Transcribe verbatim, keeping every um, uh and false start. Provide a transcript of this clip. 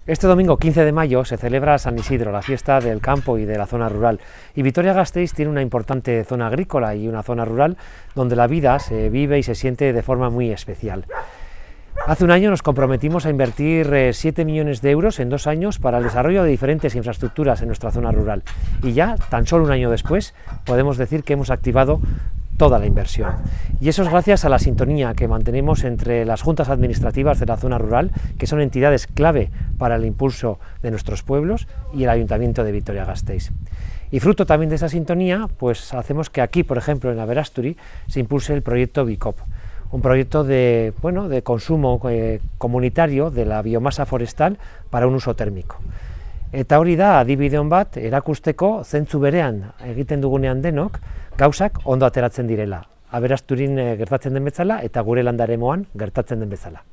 Este domingo quince de mayo se celebra San Isidro, la fiesta del campo y de la zona rural. Y Vitoria-Gasteiz tiene una importante zona agrícola y una zona rural donde la vida se vive y se siente de forma muy especial. Hace un año nos comprometimos a invertir eh, siete millones de euros en dos años para el desarrollo de diferentes infraestructuras en nuestra zona rural. Y ya, tan solo un año después, podemos decir que hemos activado toda la inversión. Y eso es gracias a la sintonía que mantenemos entre las juntas administrativas de la zona rural, que son entidades clave para el impulso de nuestros pueblos, y el Ayuntamiento de Vitoria-Gasteiz. Y fruto también de esa sintonía, pues hacemos que aquí, por ejemplo, en Aberasturi, se impulse el proyecto BICOP, un proyecto de, bueno, de consumo eh, comunitario de la biomasa forestal para un uso térmico. Eta hori da adibide on bat erakusteko zentzu berean egiten dugunean denok gauzak ondo ateratzen direla. Aberasturin gertatzen den bezala eta gure landaremoan gertatzen den bezala.